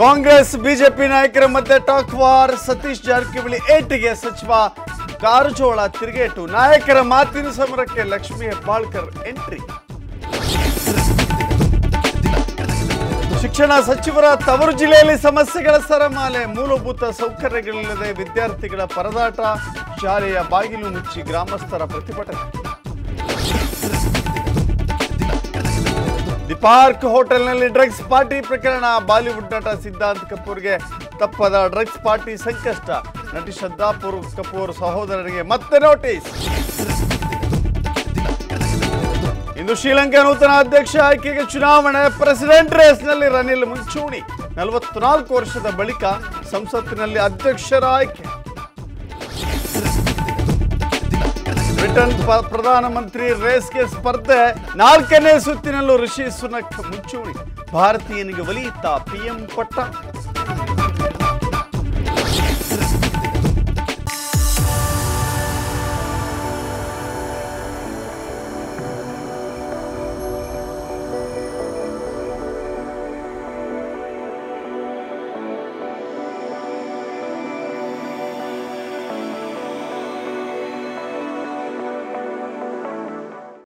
Congress BJP ನಾಯಕರ ಮಧ್ಯೆ talk war. Satish Jarkiholi ಏಟಿಗೆ ಸಚಿವ ಕಾರಜೋಳ ತಿರುಗೇಟು. ನಾಯಕರ ಮಾತಿನ ಸಮರಕ್ಕೆ ಲಕ್ಷ್ಮೀ ಹೆಬ್ಬಾಳ್ಕರ್ ಎಂಟ್ರಿ. ಶಿಕ್ಷಣ ಸಚಿವರ ತವರು ಜಿಲ್ಲೆಯಲ್ಲಿ ಸಮಸ್ಯೆಗಳ ಸರಮಾಲೆ. ಮೂಲಭೂತ ಸೌಕರ್ಯಗಳಿಲ್ಲದೆ ವಿದ್ಯಾರ್ಥಿಗಳ ಪರದಾಟ. ಶಾಲೆಯ ಬಾಗಿಲು ಮುಚ್ಚಿ ಗ್ರಾಮಸ್ಥರ ಪ್ರತಿಭಟನೆ. ದಿ ಪಾರ್ಕ್ ಹೋಟೆಲ್ನಲ್ಲಿ ಡ್ರಗ್ಸ್ ಪಾರ್ಟಿ ಪ್ರಕರಣ. ಬಾಲಿವುಡ್ ನಟ ಸಿದ್ಧಾಂತ್ ಕಪೂರ್ಗೆ ತಪ್ಪದ ಡ್ರಗ್ಸ್ ಪಾರ್ಟಿ ಸಂಕಷ್ಟ. ನಟಿ ಶ್ರದ್ಧಾ ಕಪೂರ್ ಸಹೋದರರಿಗೆ ಮತ್ತೆ ನೋಟಿಸ್. ಇಂದು ಶ್ರೀಲಂಕಾ ನೂತನ ಅಧ್ಯಕ್ಷ ಆಯ್ಕೆಗೆ ಚುನಾವಣೆ. ಪ್ರೆಸಿಡೆಂಟ್ ರೇಸ್ನಲ್ಲಿ ರನಿಲ್ ಮುಂಚೂಣಿ. 44 ವರ್ಷದ ಬಳಿಕ ಸಂಸತ್ತಿನಲ್ಲಿ ಅಧ್ಯಕ್ಷರ ಆಯ್ಕೆ. ಬ್ರಿಟನ್ ಪ್ರಧಾನಮಂತ್ರಿ ರೇಸ್ಗೆ ಸ್ಪರ್ಧೆ. 4ನೇ ಸುತ್ತಿನಲ್ಲೂ ರಿಷಿ ಸುನಕ್ ಮುಂಚೂಣಿ. ಭಾರತೀಯನಿಗೆ ಒಲಿಯುತ್ತಾ ಪಿಎಂ ಪಟ್ಟ.